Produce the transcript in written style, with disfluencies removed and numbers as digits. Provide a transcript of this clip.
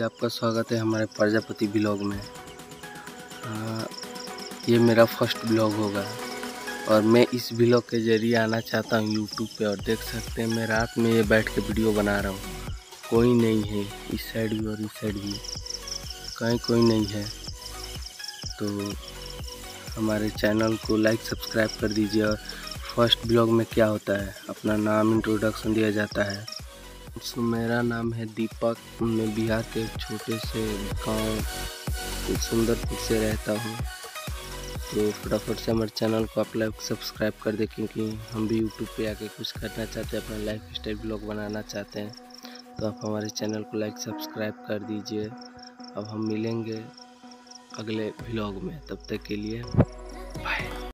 आपका स्वागत है हमारे प्रजापति ब्लॉग में। ये मेरा फर्स्ट ब्लॉग होगा और मैं इस ब्लॉग के ज़रिए आना चाहता हूँ यूट्यूब पे। और देख सकते हैं मैं रात में ये बैठ के वीडियो बना रहा हूँ। कोई नहीं है, इस साइड भी और इस साइड भी कहीं कोई नहीं है। तो हमारे चैनल को लाइक सब्सक्राइब कर दीजिए। और फर्स्ट ब्लॉग में क्या होता है, अपना नाम इंट्रोडक्शन दिया जाता है। तो मेरा नाम है दीपक, मैं बिहार के एक छोटे से गांव सुंदरपुर से रहता हूं। तो फटाफट से हमारे चैनल को आप लाइक सब्सक्राइब कर दें, क्योंकि हम भी यूट्यूब पे आके कुछ करना चाहते हैं, अपना लाइफ स्टाइल ब्लॉग बनाना चाहते हैं। तो आप हमारे चैनल को लाइक सब्सक्राइब कर दीजिए। अब हम मिलेंगे अगले ब्लॉग में, तब तक के लिए बाय।